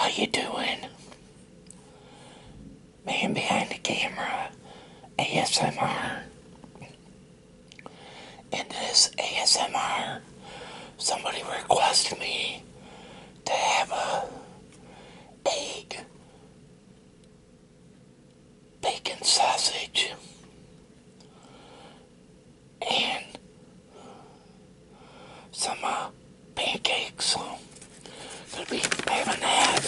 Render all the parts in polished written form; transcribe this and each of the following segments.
you doing? Man behind the camera, ASMR. In this ASMR, somebody requested me to have a egg, bacon sausage, and some pancakes. So, gonna be having that.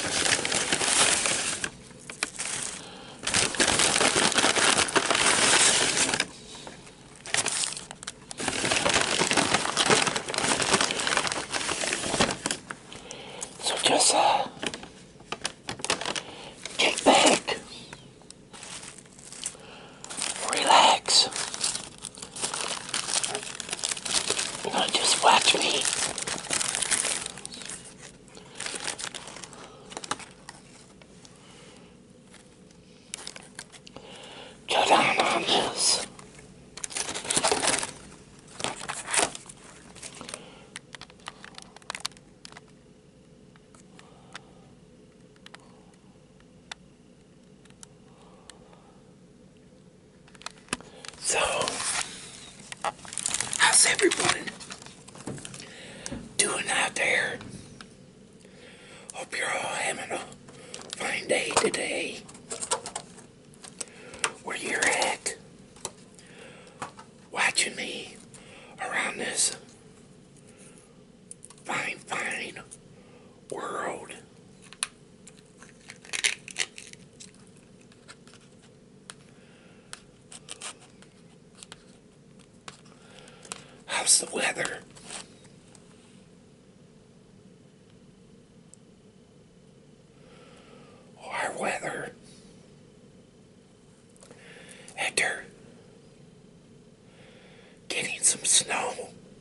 So just kick back, relax, just watch me. Go down on this. So, how's everyone doing out there? Hope you're all having a fine day today. Where you're at, watching me around this fine world. How's the weather? Our weather, after getting some snow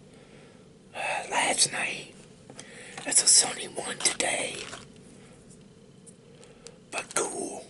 last night, it's a sunny one today, but cool.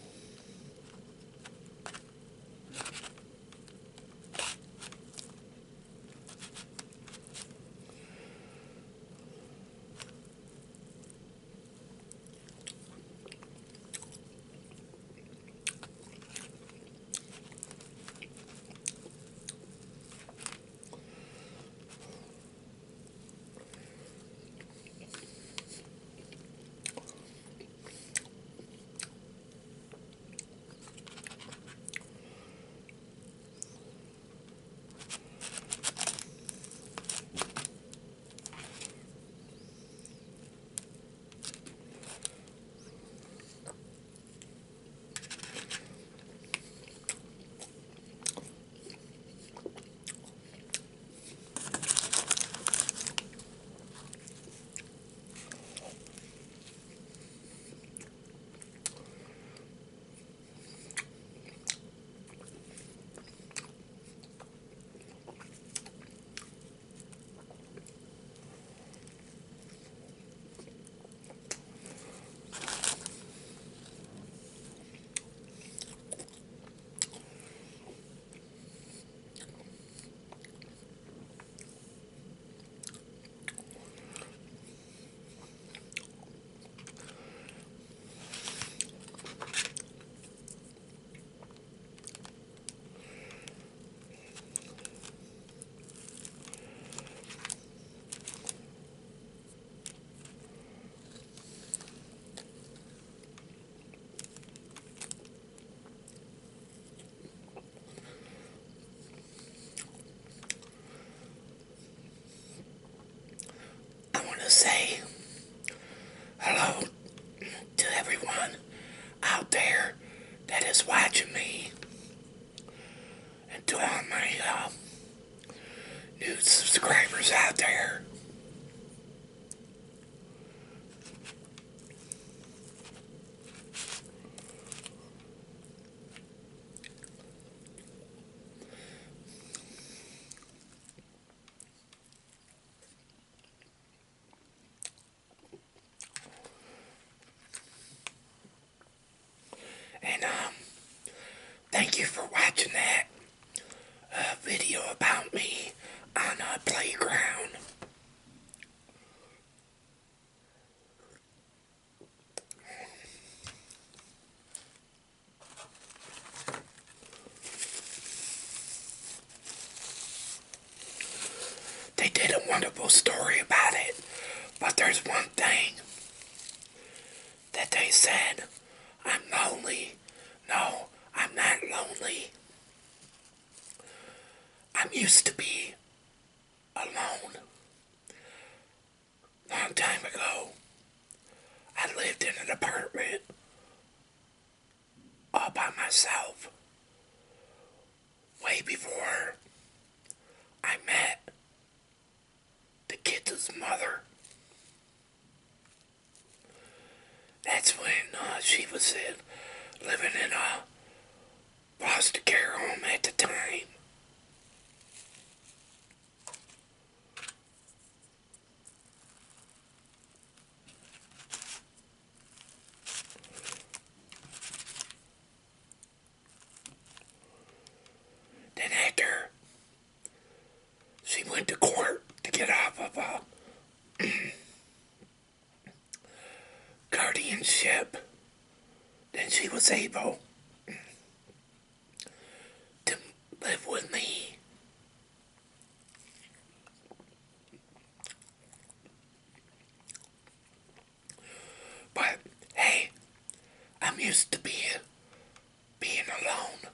I want to say hello to everyone out there that is watching me, and to all my new subscribers out there. wonderful story about it. But there's one thing that they said, I'm lonely. No, I'm not lonely. I'm used to be alone. Long time ago, I lived in an apartment all by myself. Way before I met the kid's mother. That's when she was living in a foster care home at the time. Then after she went to court to get off of guardianship, then she was able to live with me. But hey, I'm used to being alone.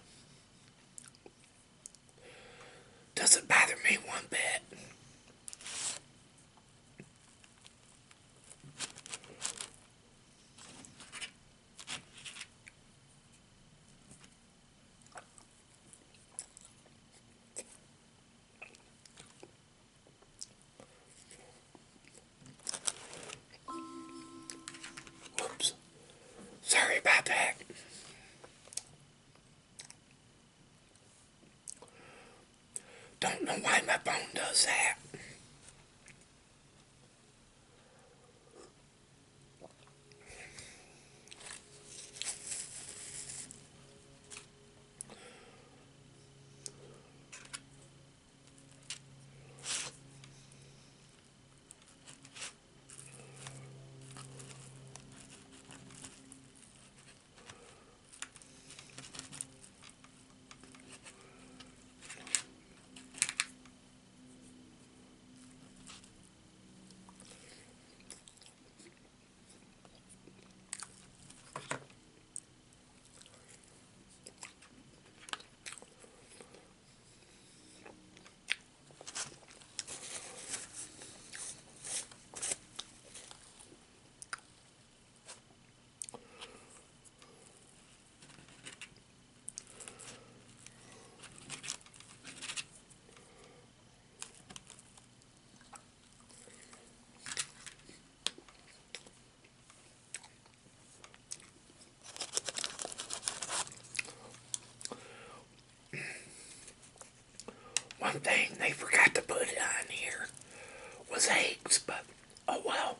Doesn't bother me one bit. Whoops. Sorry about that. Don't know why my phone does that. One thing they forgot to put on here was eggs, but oh well.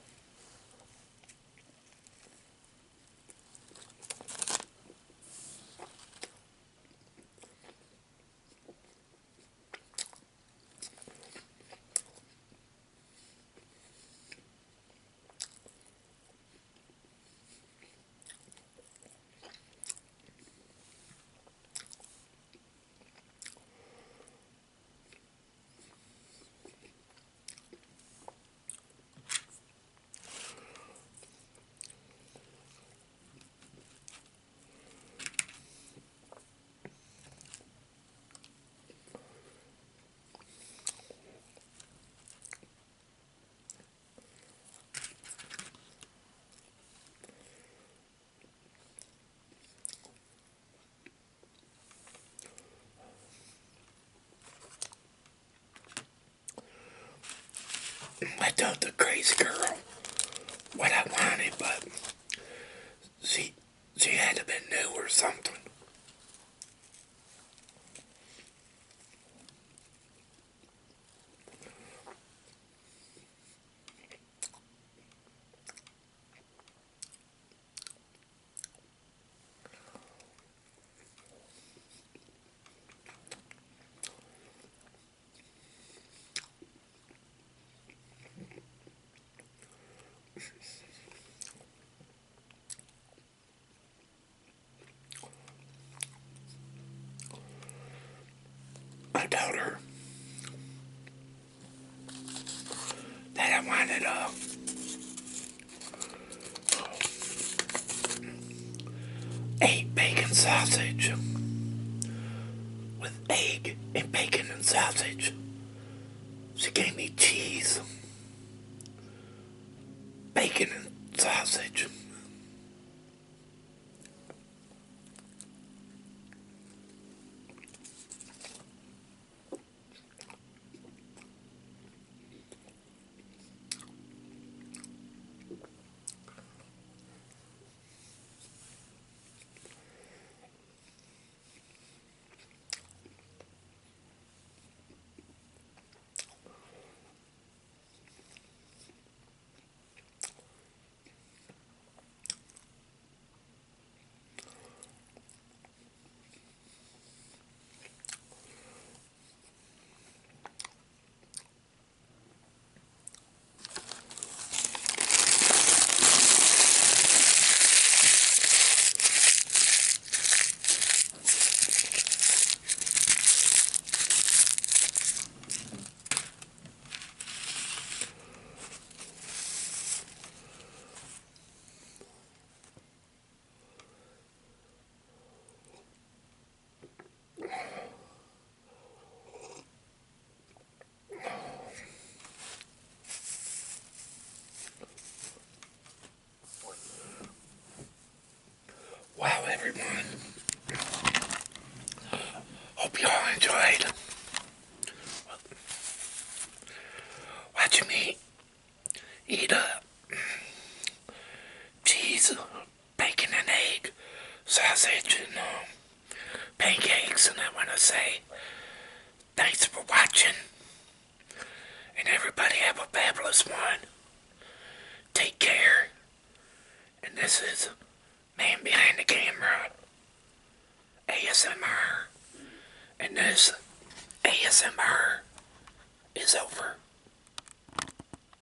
I told the crazy girl what I wanted, but she had to be new or something. I told her it ate bacon sausage with egg and bacon and sausage. She gave me cheese, bacon and sausage. Wow, everyone. Hope you all enjoyed watching me eat cheese, bacon and egg, sausage, and pancakes. And I want to say thanks for watching. And everybody have a fabulous one. Take care. And this is Man Behind the Camera, ASMR. And this ASMR is over.